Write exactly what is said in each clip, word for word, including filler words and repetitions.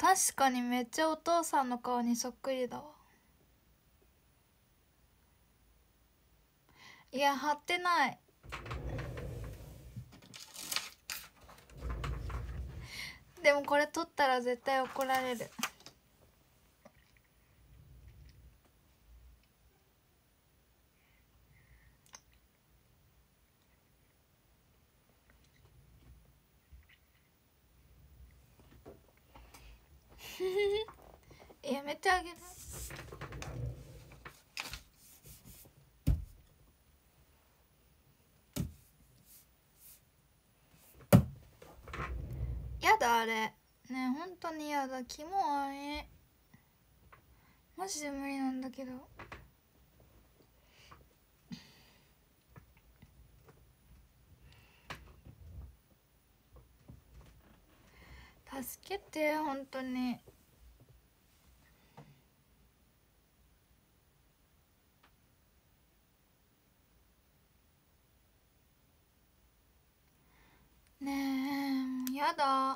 確かにめっちゃお父さんの顔にそっくりだわ。いや貼ってない。でもこれ撮ったら絶対怒られる。やめてあげる。やだあれねえ、ほんとにやだ。キモいマジで無理なんだけど。助けてほんとに。ねえやだ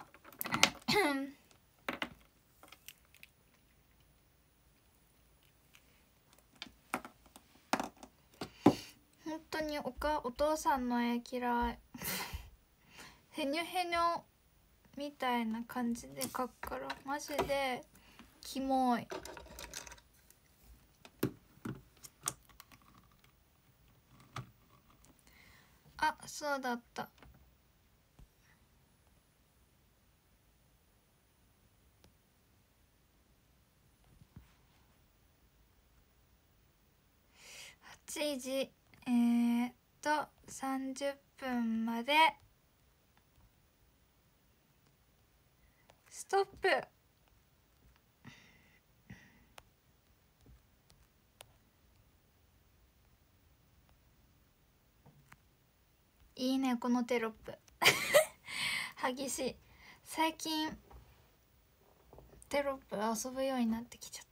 本当におかお父さんの絵嫌いへにょへにょみたいな感じで描くからマジでキモい。あ、そうだった。はちじえー、っとさんじゅっぷんまでストップ。いいねこのテロップ激しい。最近テロップ遊ぶようになってきちゃった。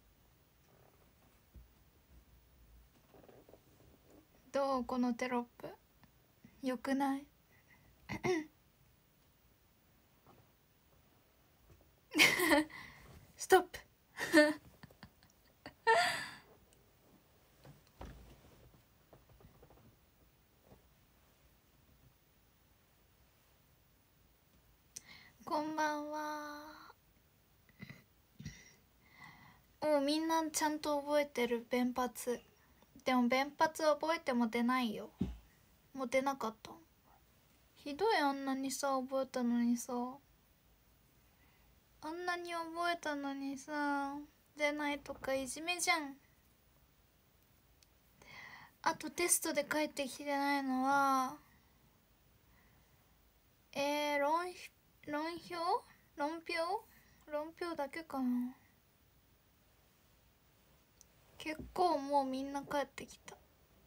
どうこのテロップよくないストップこんばんは。もうみんなちゃんと覚えてる弁髪。でも弁髪覚えても出ないよ。もう出なかった。ひどい。あんなにさ覚えたのにさあんなに覚えたのにさ出ないとかいじめじゃん。あとテストで帰ってきてないのはえー、論論評論評論評だけかな。結構もうみんな帰ってきた。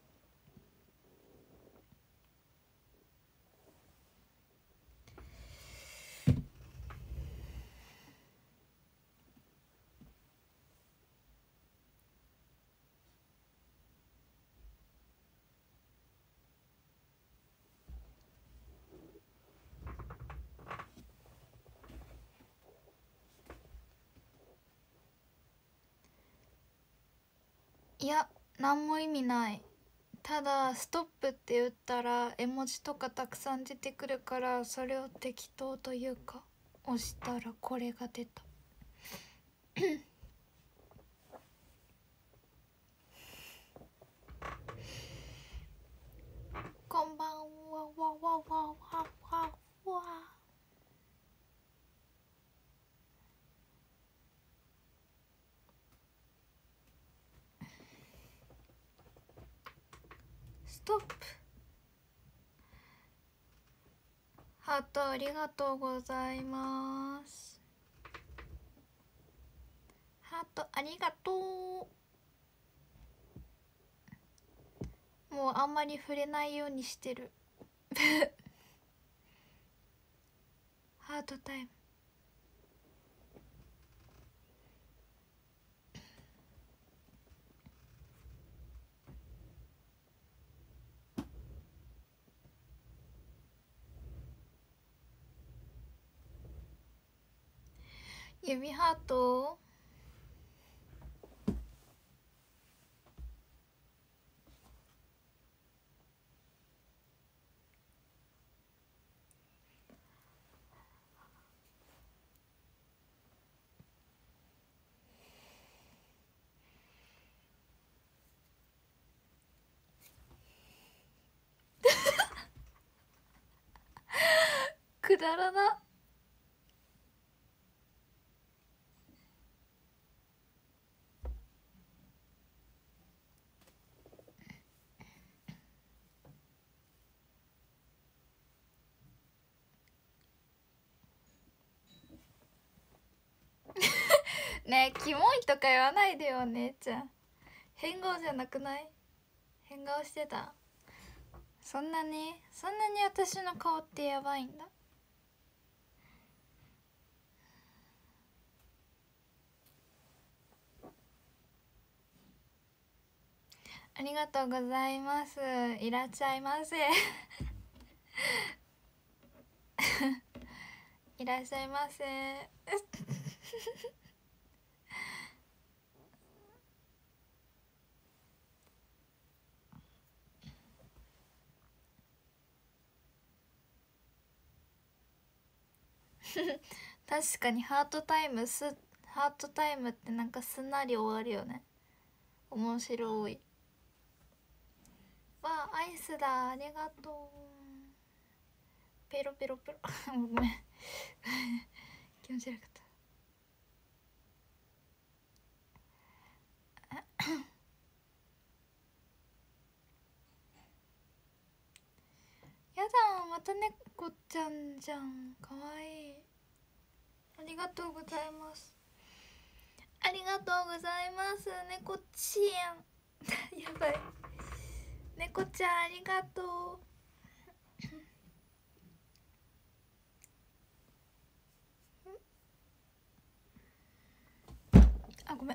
いや何も意味ない。ただストップって言ったら絵文字とかたくさん出てくるからそれを適当というか押したらこれが出たこんばんはわわわわわわ。ストップ。ハートありがとうございます。ハートありがとう。もうあんまり触れないようにしてるハートタイム。 指ハートくだらな。ねえキモいとか言わないでよお姉ちゃん。変顔じゃなくない？変顔してた。そんなにそんなに私の顔ってやばいんだ。ありがとうございます。いらっしゃいませいらっしゃいませ確かにハートタイムすハートタイムってなんかすんなり終わるよね。面白い。わあアイスだ、ありがとう。ペロペロペロごめん気持ち悪かった。やだまた猫ちゃんじゃん、かわいい。ありがとうございます。ありがとうございます。猫ちゃんやばい、猫ちゃんありがとうあごめん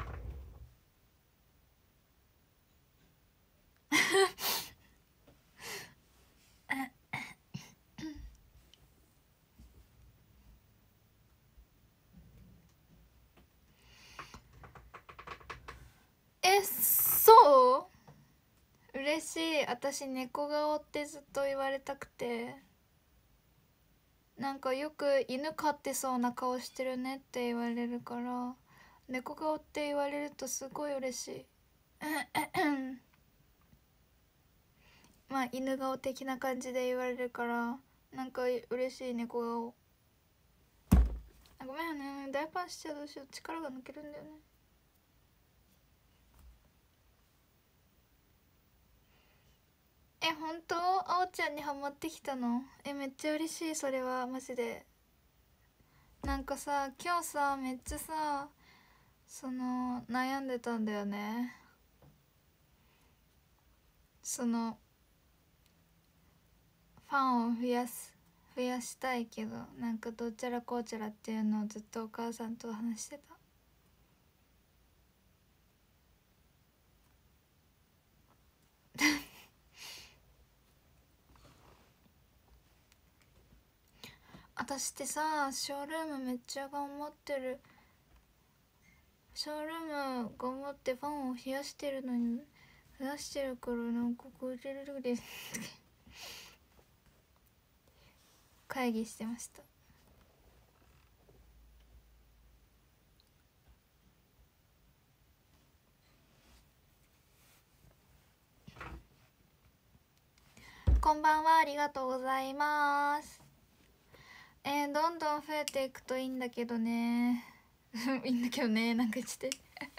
えそう嬉しい。私猫顔ってずっと言われたくて、なんかよく犬飼ってそうな顔してるねって言われるから、猫顔って言われるとすごい嬉しいまあ犬顔的な感じで言われるからなんか嬉しい。猫顔。あごめんね、ダイパーしちゃう、どうしよう、力が抜けるんだよね。え本当あおちゃんにハマってきたの？えめっちゃ嬉しい。それはマジで。なんかさ今日さめっちゃさその悩んでたんだよね。そのファンを増やす増やしたいけど、なんかどっちゃらこうちゃらっていうのをずっとお母さんと話してた私ってさショールームめっちゃ頑張ってる。ショールーム頑張ってファンを増やしてるのに増やしてるからなんかこうれるです会議してました。こんばんは、ありがとうございます。えー、どんどん増えていくといいんだけどねいいんだけどねなんか言って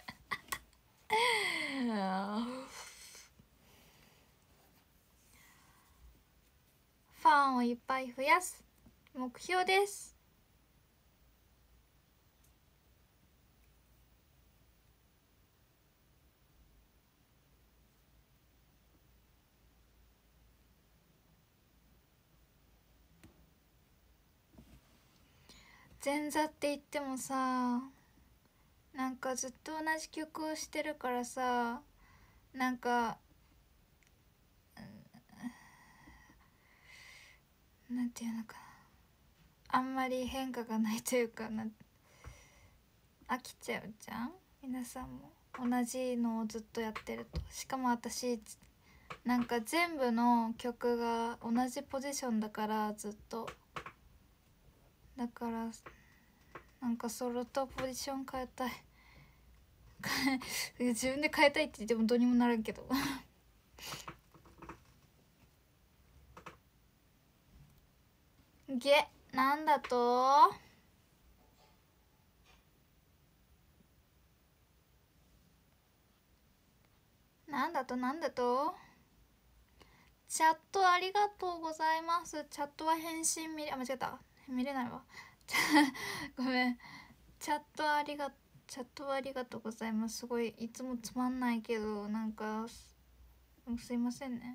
ファンをいっぱい増やす目標です。前座って言ってもさなんかずっと同じ曲をしてるからさなんかなんていうのかな、あんまり変化がないというかな、 飽きちゃうじゃん皆さんも。同じのをずっとやってると。しかも私なんか全部の曲が同じポジションだからずっと。だからなんかソロとポジション変えたい自分で変えたいって言ってもどうにもならんけどげなんだとなんだとなんだとチャットありがとうございます。チャットは返信見れあ間違えた見れないわごめん。チャットありがチャットはありがとうございます。すごいいつもつまんないけどなんかすいませんね。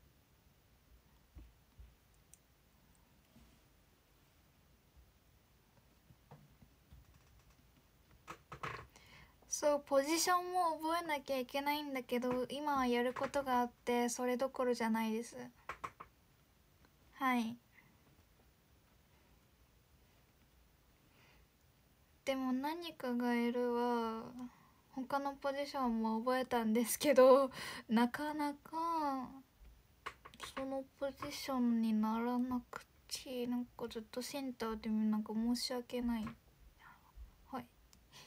そうポジションも覚えなきゃいけないんだけど今はやることがあってそれどころじゃないです。はい。でも何かがいるは他のポジションも覚えたんですけどなかなかそのポジションにならなくてなんかずっとセンターでもなんか申し訳ない。はい。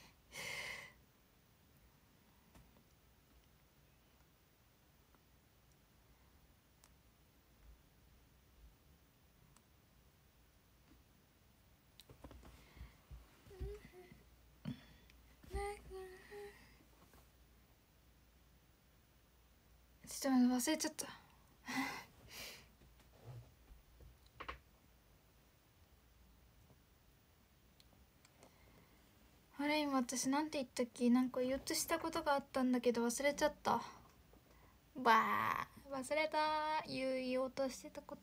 ちょっと待って忘れちゃったあれ今私なんて言ったっけ。なんか言おうとしたことがあったんだけど忘れちゃった。ばー忘れた。言おうとしてたこと。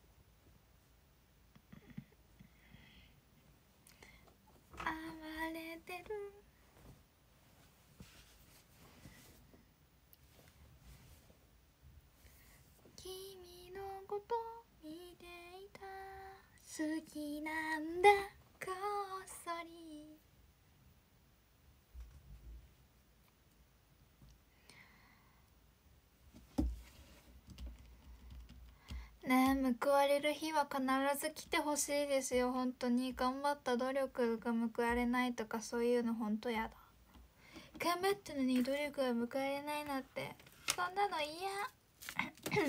暴れてる君のこと見ていた好きなんだこっそりねえ報われる日は必ず来てほしいですよ。本当に頑張った努力が報われないとかそういうの本当やだ。頑張ったのに努力が報われないなんてそんなの嫌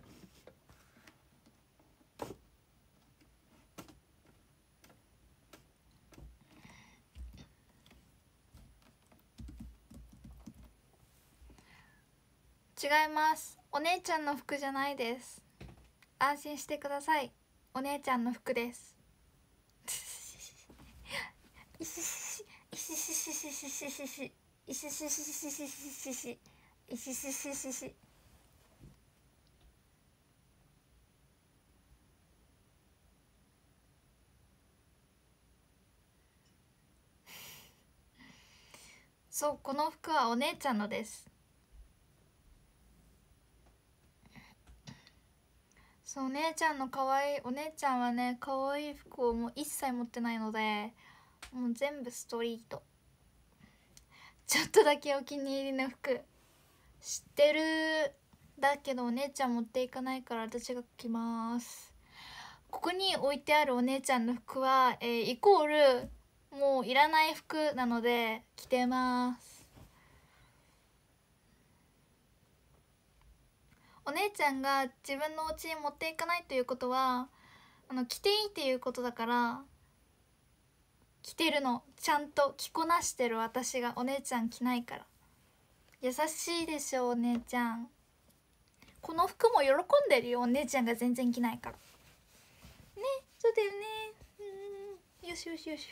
違います。お姉ちゃんの服じゃないです。安心してください。お姉ちゃんの服ですいししいししししししししいししししししししいしししししそうこの服はお姉ちゃんのです。そうお姉ちゃんの可愛いお姉ちゃんはね可愛い服をもう一切持ってないのでもう全部ストリート。ちょっとだけお気に入りの服知ってる。だけどお姉ちゃん持っていかないから私が着ます。ここに置いてあるお姉ちゃんの服は、えー、イコールもういらない服なので着てます。お姉ちゃんが自分のお家に持っていかないということはあの着ていいっていうことだから着てるのちゃんと着こなしてる私が。お姉ちゃん着ないから優しいでしょお姉ちゃん。この服も喜んでるよお姉ちゃんが全然着ないからね。そうだよね。うんよしよしよし。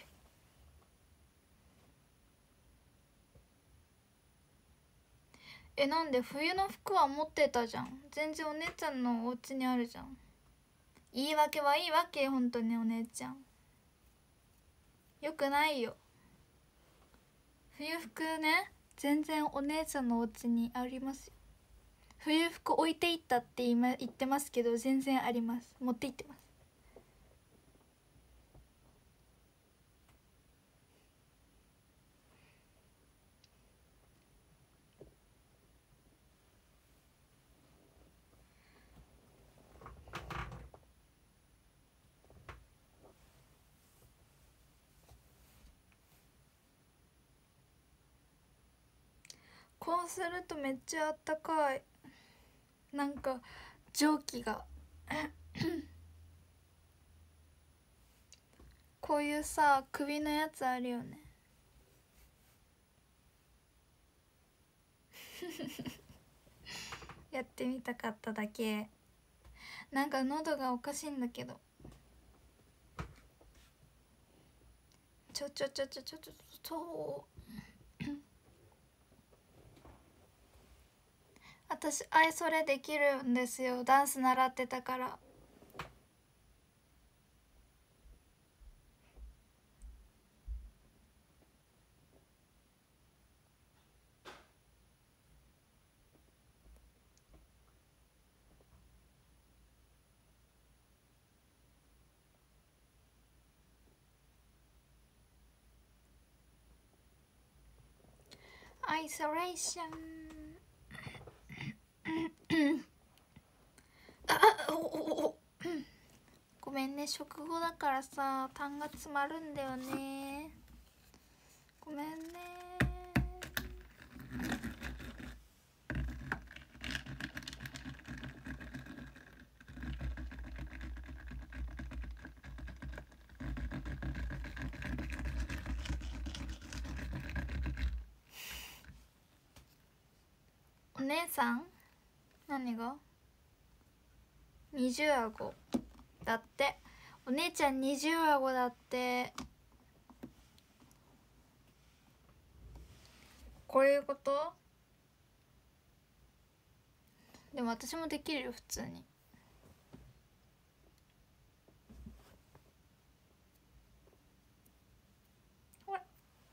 えなんで冬の服は持ってたじゃん。全然お姉ちゃんのお家にあるじゃん。言い訳はいいわけ本当にお姉ちゃん。よくないよ。冬服ね全然お姉ちゃんのお家にありますよ。冬服置いていったって今言ってますけど全然あります。持って行ってます。 こうするとめっちゃあったかい。なんか蒸気がこういうさ首のやつあるよねやってみたかっただけ。なんか喉がおかしいんだけど。ちょちょちょちょちょちょちょ私愛それできるんですよ、ダンス習ってたから。アイソレーションあおおおごめんね、食後だからさ痰が詰まるんだよね、ごめんね。お姉さん何が二重顎だって、お姉ちゃん二重顎だって。こういうこと？でも私もできるよ普通に。ほら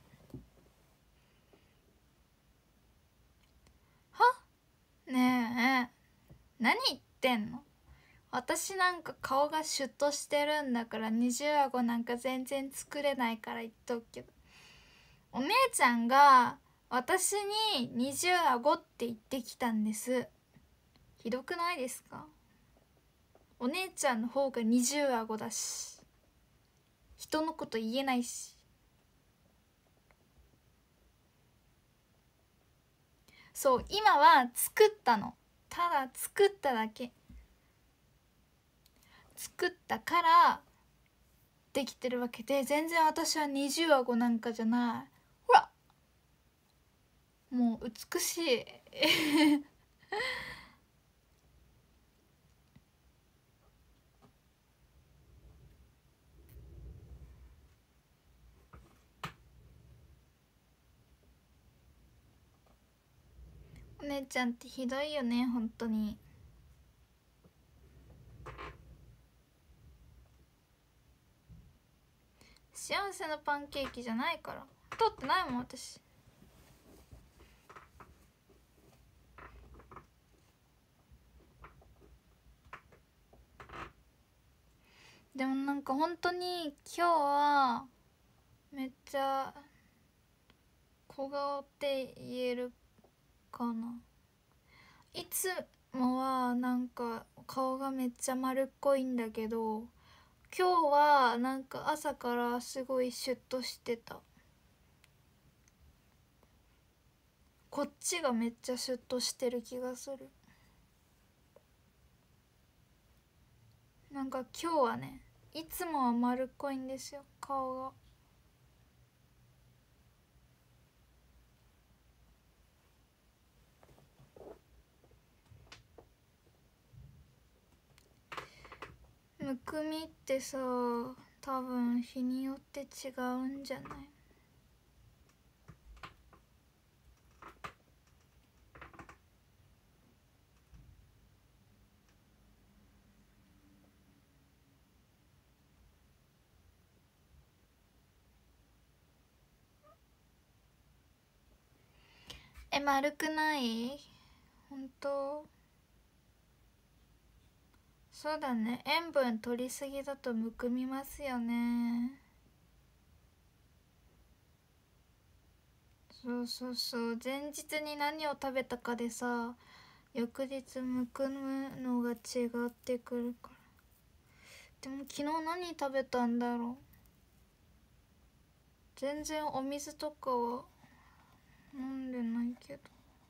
はねえ何言ってんの。私なんか顔がシュッとしてるんだから二重顎なんか全然作れないから言っとくけど、お姉ちゃんが私に二重顎って言ってきたんです。ひどくないですか。お姉ちゃんの方が二重顎だし人のこと言えないし。そう今は作ったの、ただ作っただけ、作ったからできてるわけで、全然私は二重顎なんかじゃない。ほらもう美しいお姉ちゃんってひどいよね本当に。幸せのパンケーキじゃないから、取ってないもん私。でもなんか本当に今日はめっちゃ小顔って言えるかな。いつもはなんか顔がめっちゃ丸っこいんだけど、今日はなんか朝からすごいシュッとしてた。こっちがめっちゃシュッとしてる気がする。なんか今日はね、いつもは丸っこいんですよ顔が。むくみってさ多分日によって違うんじゃない？え、丸くない？本当？そうだね、塩分取りすぎだとむくみますよね。そうそうそう、前日に何を食べたかでさ翌日むくむのが違ってくるから。でも昨日何食べたんだろう。全然お水とかは飲んでないけど。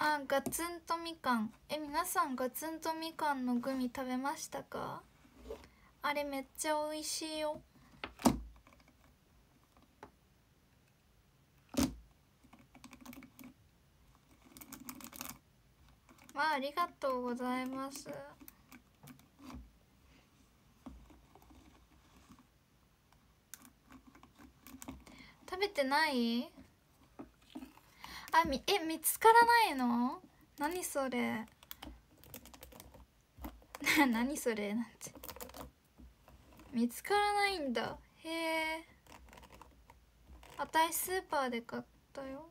あ、ガツンとみかん。え、皆さんガツンとみかんのグミ食べましたか？あれめっちゃ美味しいよ。わあ、ありがとうございます。食べてない？あ、み、え、見つからないの？何それ何それなんて見つからないんだ。へえ。あたいスーパーで買ったよ。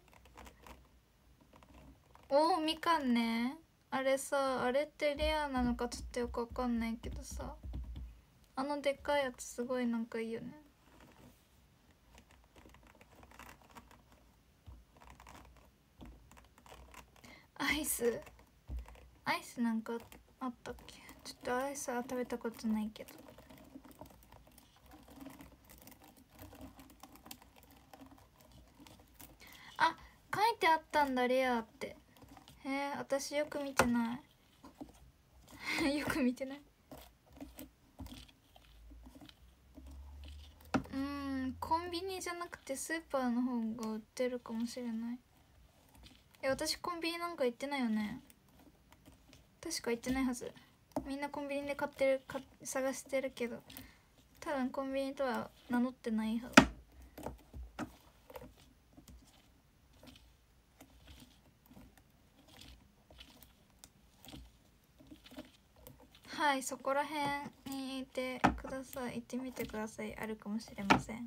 おお、みかんね。あれさ、あれってレアなのかちょっとよくわかんないけどさ、あのでっかいやつすごいなんかいいよね。アイスアイスなんかあったっけ？ちょっとアイスは食べたことないけど。あ、書いてあったんだレアって。へえ、私よく見てないよく見てない。うーん、コンビニじゃなくてスーパーの方が売ってるかもしれない。え、私コンビニなんか行ってないよね。確か行ってないはず。みんなコンビニで買ってるか探してるけど、多分コンビニとは名乗ってないはず。はい、そこら辺にいてください。行ってみてください。あるかもしれません。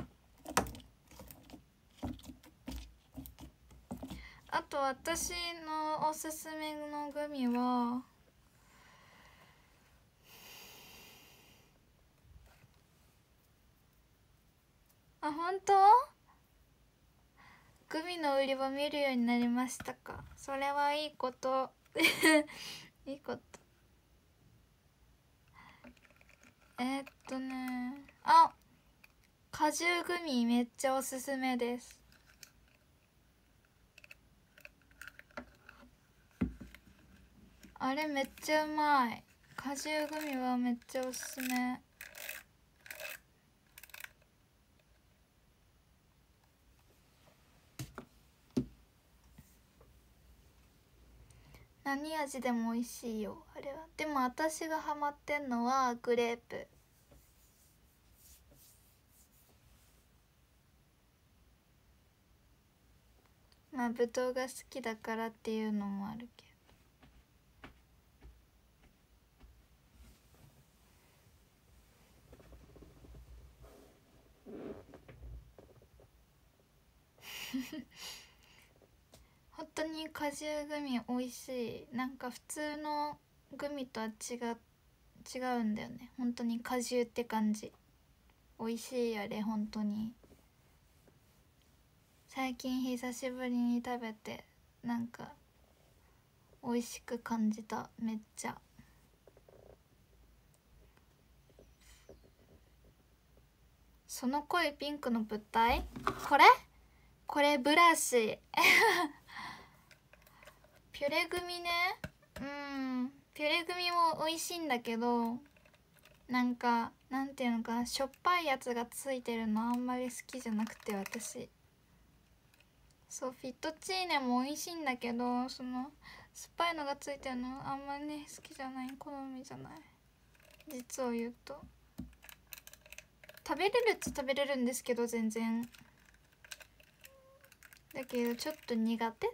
あと私のおすすめのグミはあ、本当？グミの売り場見るようになりましたか？それはいいこといいこと。えー、っとねあ、果汁グミめっちゃおすすめです。あれめっちゃうまい。果汁グミはめっちゃおすすめ。何味でも美味しいよあれは。でも私がハマってんのはグレープ。まあぶどうが好きだからっていうのもあるけど本当に果汁グミ美味しい。なんか普通のグミとは違う違うんだよね。本当に果汁って感じ。美味しいあれ本当に。最近久しぶりに食べてなんか美味しく感じた。めっちゃ。その濃いピンクの物体、これこれブラシピュレグミね。うん、ピュレグミも美味しいんだけど、なんかなんていうのかな、しょっぱいやつがついてるのあんまり好きじゃなくて私。そう、フィットチーネも美味しいんだけど、その酸っぱいのがついてるのあんまりね好きじゃない、好みじゃない、実を言うと。食べれるっちゃ食べれるんですけど全然、だけどちょっと苦手。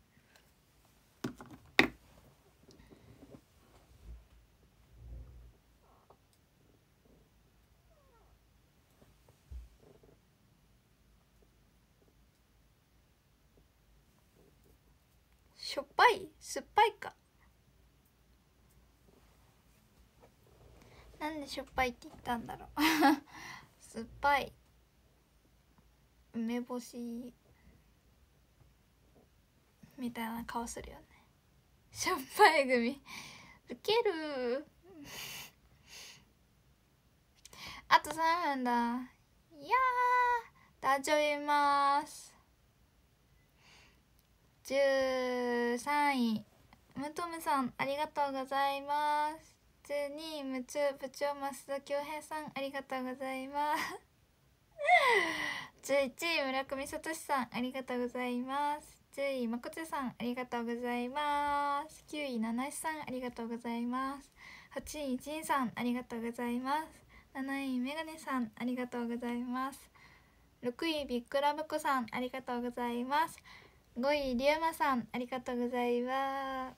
しょっぱい、酸っぱいか。なんでしょっぱいって言ったんだろう酸っぱい、梅干しみたいな顔するよね。しょっぱいグミウケるあとさんぷんだ。いやー、大丈夫ます。 じゅうさんいムトムさんありがとうございます。じゅうにいムツ部長増田恭平さんありがとうございますじゅういちい村上聡さんありがとうございます。じゅういまこちさんありがとうございます。きゅういななしさんありがとうございます。はちいじんさんありがとうございます。なないメガネさんありがとうございます。ろくいビッグラブコさんありがとうございます。ごいリュウマさんありがとうございます。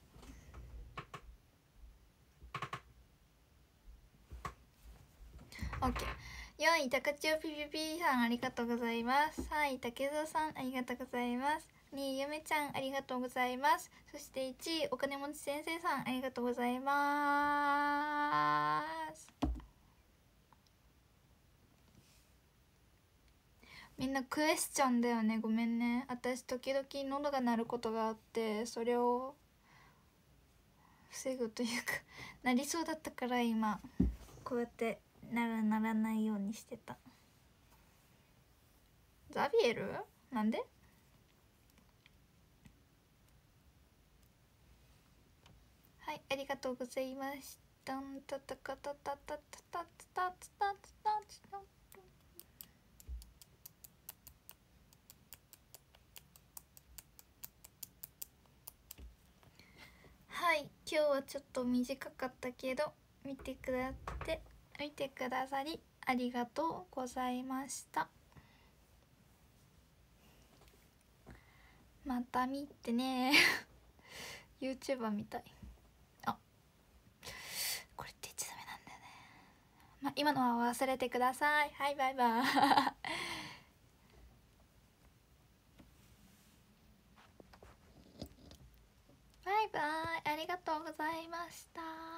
オッケー。よんいたかちおピピピさんありがとうございます。さんいたけぞうさんありがとうございます。にいゆめちゃんありがとうございます。そしていちいお金持ち先生さんありがとうございます。みんなクエスチョンだよね。ごめんね。私時々喉が鳴ることがあって、それを防ぐというかなりそうだったから今こうやってならならないようにしてた。ザビエルなんで？はい、ありがとうございました。たたかたたたたたたたたた。はい、今日はちょっと短かったけど見てくだって見てくださりありがとうございました。また見てねYouTuber みたい。あ、これって言っちゃダメなんだよね。まあ今のは忘れてください。はい、バイバイバイバイ、ありがとうございました。